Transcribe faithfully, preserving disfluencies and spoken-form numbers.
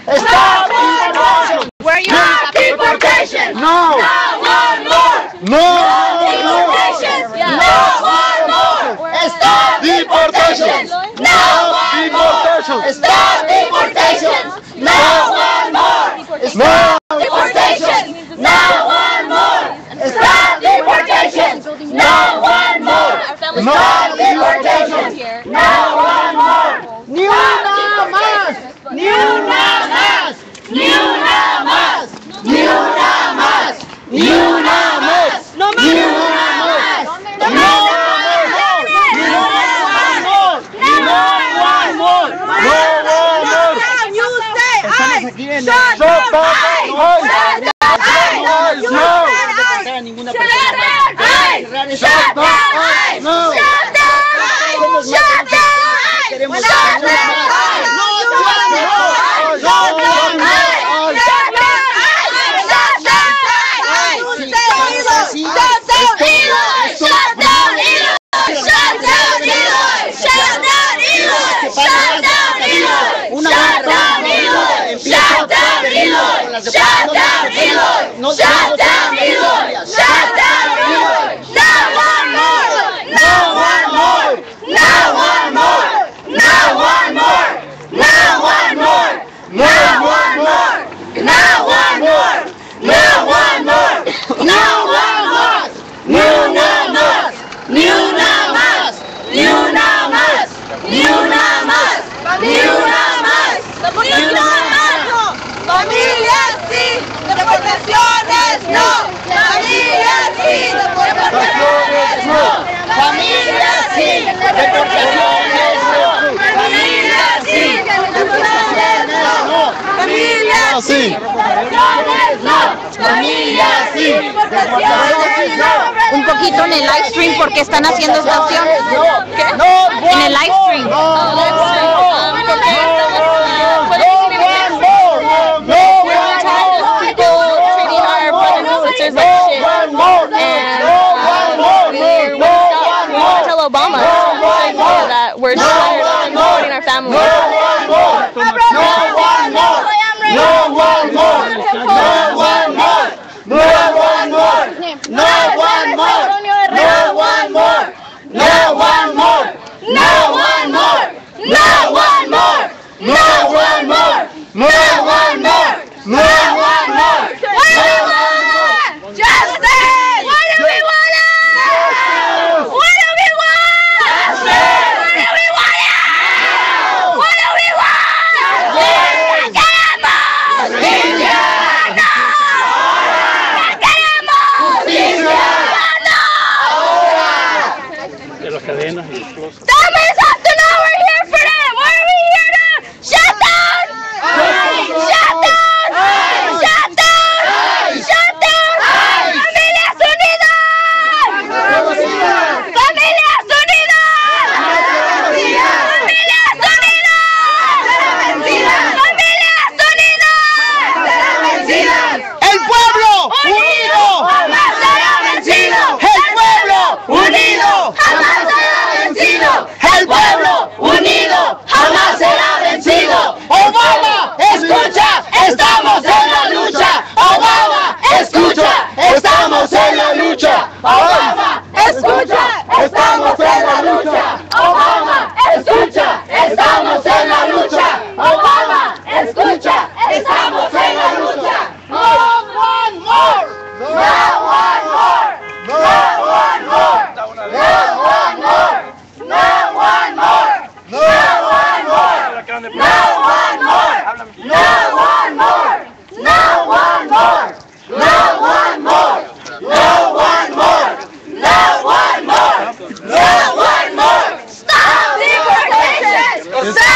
Stop deportation! Where are you Stop deportation! No! Not one more! No! Deportation! Not one more! Stop deportation! Not one more! Stop deportation! Not one more! Stop deportation! Not one more! Stop deportation! Not one more! Stop deportation! Not one more! ¡Ni una más! ¡Ni una más! ¡Ni una más! ¡Ni una más! ¡Ni una más! ¡No más! ¡Ni una más! ¡No Estamos aquí en el... ¡Shut down, Eloy! Shut down, Eloy! Shut down, Eloy! Not one more! Not one more! Not one more! Not one more! Not one more! Not one more! Not one more! Not one more! Not one more! Ni una más! Ni una más! Ni una más! Ni una más! Ni una más! Ni una más! ¡Familias sí! ¡Deportaciones no! ¡Familias sí! ¡Deportaciones no! ¡Familias sí! ¡Deportaciones no! ¡Familias sí! ¡Deportaciones no! ¡Familias sí! ¡Deportaciones no! ¡Familias sí! ¡Deportaciones no! Un poquito en el live stream porque están haciendo esta opción. ¿Qué? En el live stream. Obama that we're supporting our family. No one more! No one more! No one more! No one more! No one more! No one more! No one more! No one more! No one more! No one more! No one more! No one more! No one more! What do we want? Justice! What do we want? What do we want? Justice! What do we want? What do we want? ¡Queremos justicia! ¡No! ¡Queremos justicia! ¡No! De las cadenas y los closets. That means after now we're here for them! What are we here to? Shut down! Shut down! Shut down! Shut down! ¡Familias Unidas! ¡Familias Unidas! ¡Familias Unidas! ¡Familias Unidas! ¡El pueblo unido! ¡Jamás será vencido! ¡El pueblo unido! ¡Jamás será vencido! ¡El pueblo unido! ¡Jamás será vencido! ¡Obama, escucha! ¡Estamos en la lucha! ¡Obama, escucha! ¡Estamos en la lucha! ¡Obama, escucha! ¡Estamos en la lucha! ¡Obama, escucha! ¡Estamos en la lucha! ¡Obama, escucha! ¡Estamos en la lucha! ¡No one more! ¡No one more! ¡No one more! ¡No one more! ¡No one more! ¡No one more! ¡No one more! ¡No one more! ¡No one more! ¡No one more! ¡No one more! ¡No one more! ¡No one more! ¡Stop deportation!